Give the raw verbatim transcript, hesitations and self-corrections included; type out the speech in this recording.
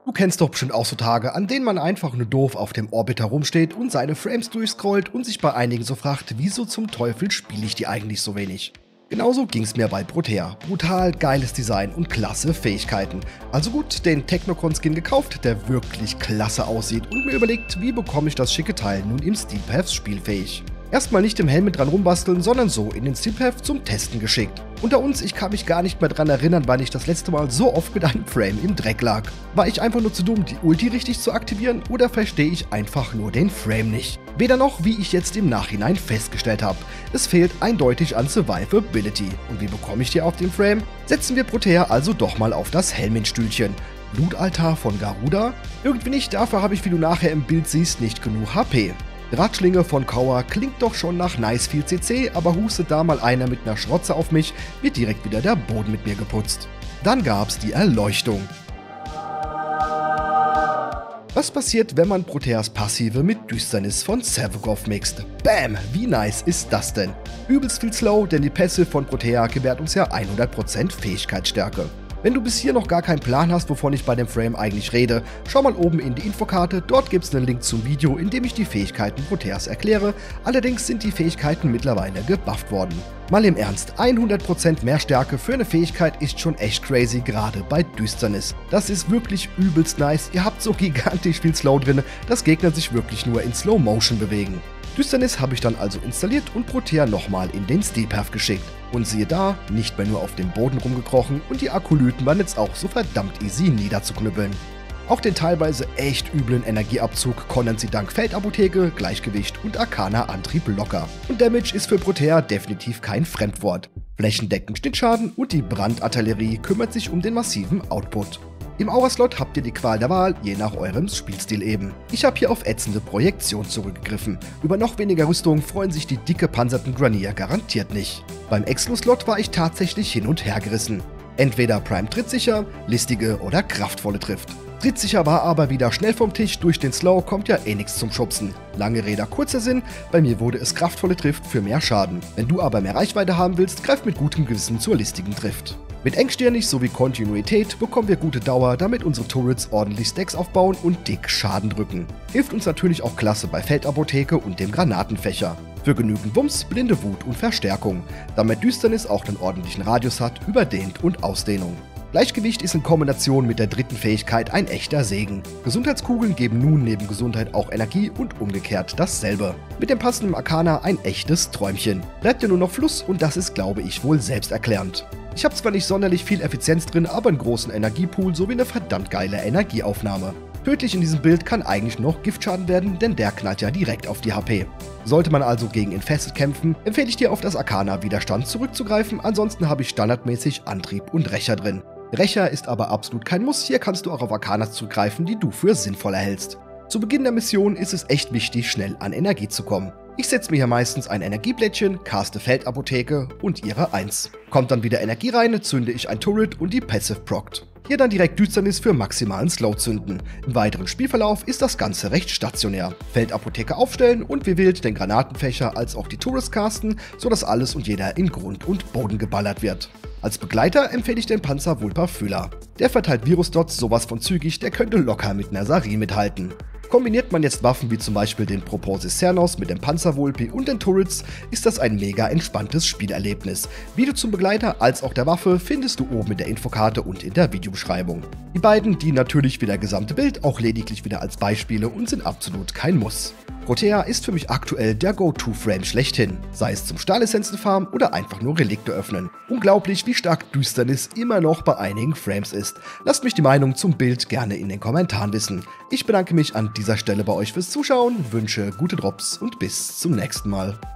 Du kennst doch bestimmt auch so Tage, an denen man einfach nur doof auf dem Orbiter rumsteht und seine Frames durchscrollt und sich bei einigen so fragt, wieso zum Teufel spiele ich die eigentlich so wenig? Genauso ging's mir bei Protea. Brutal geiles Design und klasse Fähigkeiten. Also gut, den Technocon-Skin gekauft, der wirklich klasse aussieht und mir überlegt, wie bekomme ich das schicke Teil nun im SteelPath spielfähig. Erstmal nicht im Helmet dran rumbasteln, sondern so in den SteelPath zum Testen geschickt. Unter uns, ich kann mich gar nicht mehr dran erinnern, wann ich das letzte Mal so oft mit einem Frame im Dreck lag. War ich einfach nur zu dumm, die Ulti richtig zu aktivieren, oder verstehe ich einfach nur den Frame nicht? Weder noch, wie ich jetzt im Nachhinein festgestellt habe. Es fehlt eindeutig an Survivability. Und wie bekomme ich die auf den Frame? Setzen wir Protea also doch mal auf das Helmenstühlchen. Blutaltar von Garuda? Irgendwie nicht, dafür habe ich, wie du nachher im Bild siehst, nicht genug H P. Drahtschlinge von Kauer klingt doch schon nach nice viel C C, aber hustet da mal einer mit einer Schrotze auf mich, wird direkt wieder der Boden mit mir geputzt. Dann gab's die Erleuchtung. Was passiert, wenn man Proteas Passive mit Düsternis von Savagov mixt? Bam! Wie nice ist das denn? Übelst viel Slow, denn die Passive von Protea gewährt uns ja hundert Prozent Fähigkeitsstärke. Wenn du bis hier noch gar keinen Plan hast, wovon ich bei dem Frame eigentlich rede, schau mal oben in die Infokarte, dort gibt es einen Link zum Video, in dem ich die Fähigkeiten Proteas erkläre, allerdings sind die Fähigkeiten mittlerweile gebufft worden. Mal im Ernst, hundert Prozent mehr Stärke für eine Fähigkeit ist schon echt crazy, gerade bei Düsternis. Das ist wirklich übelst nice, ihr habt so gigantisch viel Slow drin, dass Gegner sich wirklich nur in Slow Motion bewegen. Düsternis habe ich dann also installiert und Protea nochmal in den SteelPath geschickt. Und siehe da, nicht mehr nur auf dem Boden rumgekrochen und die Akolyten waren jetzt auch so verdammt easy niederzuknüppeln. Auch den teilweise echt üblen Energieabzug kontern sie dank Feldapotheke, Gleichgewicht und Arcana-Antrieb locker. Und Damage ist für Protea definitiv kein Fremdwort. Flächendeckend Schnittschaden und die Brandartillerie kümmert sich um den massiven Output. Im Aura-Slot habt ihr die Qual der Wahl, je nach eurem Spielstil eben. Ich habe hier auf ätzende Projektion zurückgegriffen. Über noch weniger Rüstung freuen sich die dicke panzerten Granier garantiert nicht. Beim Exlo-Slot war ich tatsächlich hin und her gerissen. Entweder Prime trittsicher, listige oder kraftvolle trifft. Trittsicher war aber wieder schnell vom Tisch, durch den Slow kommt ja eh nichts zum Schubsen. Lange Räder, kurzer Sinn, bei mir wurde es kraftvolle Trifft für mehr Schaden. Wenn du aber mehr Reichweite haben willst, greif mit gutem Gewissen zur listigen Trift. Mit engstirnig sowie Kontinuität bekommen wir gute Dauer, damit unsere Turrets ordentlich Stacks aufbauen und dick Schaden drücken. Hilft uns natürlich auch klasse bei Feldapotheke und dem Granatenfächer. Für genügend Wumms, blinde Wut und Verstärkung, damit Düsternis auch einen ordentlichen Radius hat, überdehnt und Ausdehnung. Gleichgewicht ist in Kombination mit der dritten Fähigkeit ein echter Segen. Gesundheitskugeln geben nun neben Gesundheit auch Energie und umgekehrt dasselbe. Mit dem passenden Arcana ein echtes Träumchen. Bleibt ja nur noch Fluss und das ist, glaube ich, wohl selbsterklärend. Ich habe zwar nicht sonderlich viel Effizienz drin, aber einen großen Energiepool sowie eine verdammt geile Energieaufnahme. Tödlich in diesem Bild kann eigentlich noch Giftschaden werden, denn der knallt ja direkt auf die H P. Sollte man also gegen Infested kämpfen, empfehle ich dir auf das Arcana-Widerstand zurückzugreifen, ansonsten habe ich standardmäßig Antrieb und Rächer drin. Rächer ist aber absolut kein Muss, hier kannst du auch auf Arcanas zugreifen, die du für sinnvoll erhältst. Zu Beginn der Mission ist es echt wichtig, schnell an Energie zu kommen. Ich setze mir hier meistens ein Energieblättchen, caste Feldapotheke und ihre eins. Kommt dann wieder Energie rein, zünde ich ein Turret und die Passive prockt. Hier dann direkt Düsternis für maximalen Slow zünden. Im weiteren Spielverlauf ist das Ganze recht stationär. Feldapotheke aufstellen und wie wild den Granatenfächer als auch die Turrets casten, sodass alles und jeder in Grund und Boden geballert wird. Als Begleiter empfehle ich den Panzer Vulpa Fühler. Der verteilt Virusdots sowas von zügig, der könnte locker mit einer Sari mithalten. Kombiniert man jetzt Waffen wie zum Beispiel den Proposis Cernos mit dem Panzerwulpi und den Turrets, ist das ein mega entspanntes Spielerlebnis. Video zum Begleiter als auch der Waffe findest du oben in der Infokarte und in der Videobeschreibung. Die beiden dienen natürlich wie der gesamte Bild auch lediglich wieder als Beispiele und sind absolut kein Muss. Protea ist für mich aktuell der Go-To-Frame schlechthin, sei es zum Stahlissenzen-Farm oder einfach nur Relikte öffnen. Unglaublich, wie stark Düsternis immer noch bei einigen Frames ist. Lasst mich die Meinung zum Bild gerne in den Kommentaren wissen. Ich bedanke mich an dieser Stelle bei euch fürs Zuschauen, wünsche gute Drops und bis zum nächsten Mal.